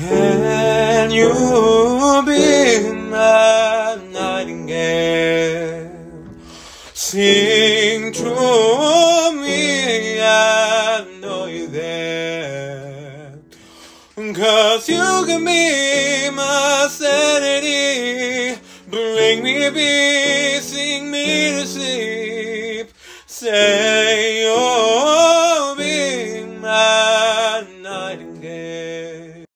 Can you be my nightingale? Sing to me, I know you're there. 'Cause you can be my sanity. Bring me peace, sing me to sleep. Say